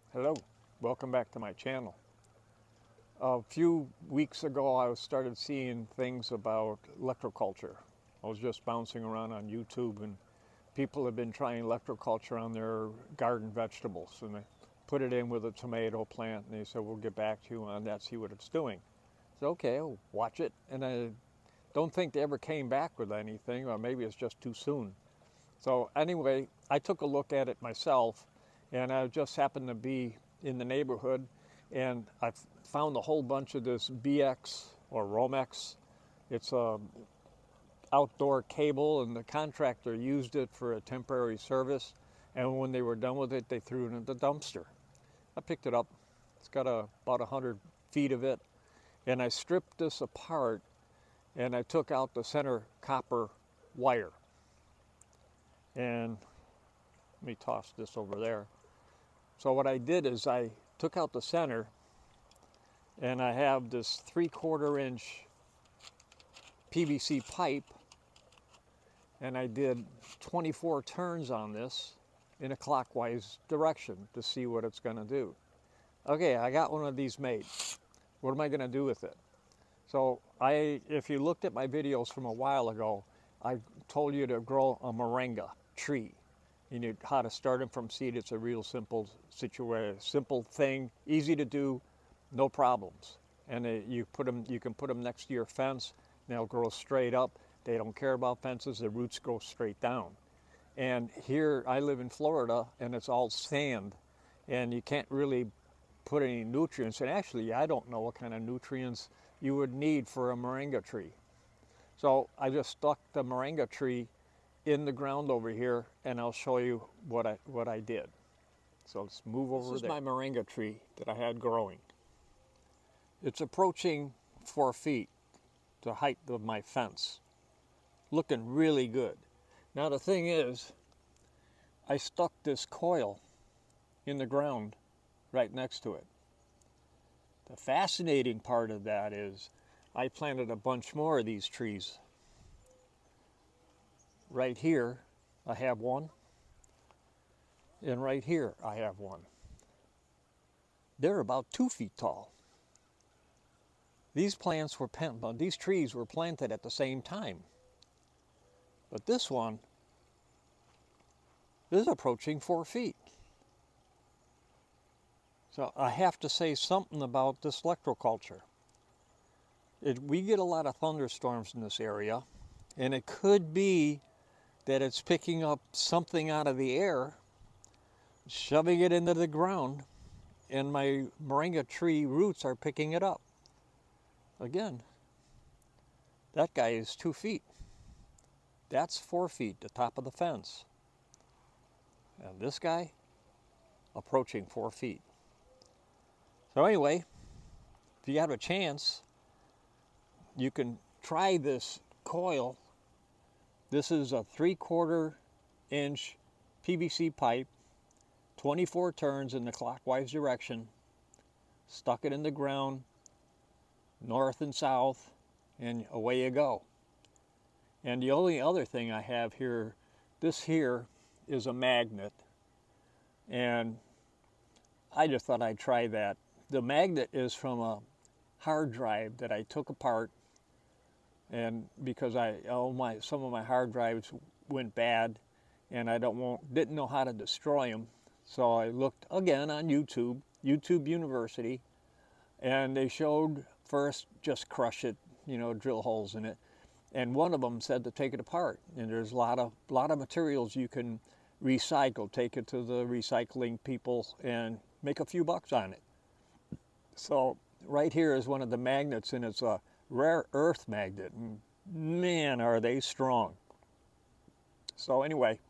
Hello, welcome back to my channel. A few weeks ago I started seeing things about electroculture. I was just bouncing around on YouTube and people have been trying electroculture on their garden vegetables, and they put it in with a tomato plant and they said, we'll get back to you on that, see what it's doing. So okay, I'll watch it, and I don't think they ever came back with anything, or maybe it's just too soon. So anyway, I took a look at it myself, and I just happened to be in the neighborhood, and I found a whole bunch of this BX or Romex. It's a outdoor cable, and the contractor used it for a temporary service, and when they were done with it, they threw it in the dumpster. I picked it up. It's got about 100 feet of it, and I stripped this apart, and I took out the center copper wire. And let me toss this over there. So what I did is I took out the center, and I have this 3/4 inch PVC pipe, and I did 24 turns on this in a clockwise direction to see what it's going to do. Okay, I got one of these made. What am I going to do with it? So if you looked at my videos from a while ago, I told you to grow a Moringa tree. You know how to start them from seed. It's a real simple simple thing, easy to do, no problems. And you can put them next to your fence, and they'll grow straight up. They don't care about fences. The roots go straight down. And here I live in Florida, and it's all sand, and you can't really put any nutrients. And actually, I don't know what kind of nutrients you would need for a Moringa tree. So I just stuck the Moringa tree in the ground over here, and I'll show you what I did. So let's move over there. This is my Moringa tree that I had growing. It's approaching 4 feet, the height of my fence. Looking really good. Now the thing is, I stuck this coil in the ground right next to it. The fascinating part of that is I planted a bunch more of these trees. Right here I have one, and right here I have one. They're about 2 feet tall. These trees were planted at the same time. But this one is approaching 4 feet. So I have to say something about this electroculture. We get a lot of thunderstorms in this area, and it could be that it's picking up something out of the air, shoving it into the ground, and my Moringa tree roots are picking it up. Again, that guy is 2 feet. That's 4 feet, the top of the fence. And this guy, approaching 4 feet. So anyway, if you have a chance, you can try this coil. This is a 3/4 inch PVC pipe, 24 turns in the clockwise direction, stuck it in the ground, north and south, and away you go. And the only other thing I have here, this here is a magnet, and I just thought I'd try that. The magnet is from a hard drive that I took apart, and because some of my hard drives went bad, and I didn't know how to destroy them, so I looked again on YouTube University, and they showed first just crush it, drill holes in it, and one of them said to take it apart. And there's a lot of materials you can recycle. Take it to the recycling people and make a few bucks on it. So right here is one of the magnets, and it's a rare earth magnet. And man, are they strong. So anyway,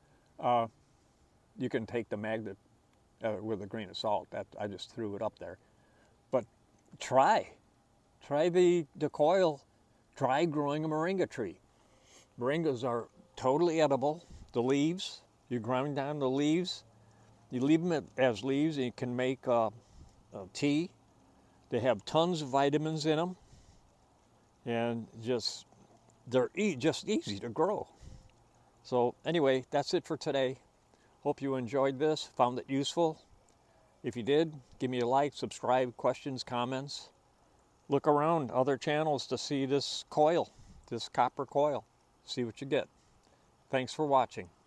you can take the magnet with a grain of salt. I just threw it up there. But try the coil. Try growing a Moringa tree. Moringas are totally edible. The leaves, you grind down the leaves, you leave them as leaves, and you can make a tea. They have tons of vitamins in them, and they're just easy to grow. So anyway, that's it for today. Hope you enjoyed this, found it useful. If you did, give me a like, subscribe, questions, comments. Look around other channels to see this coil, this copper coil. See what you get. Thanks for watching.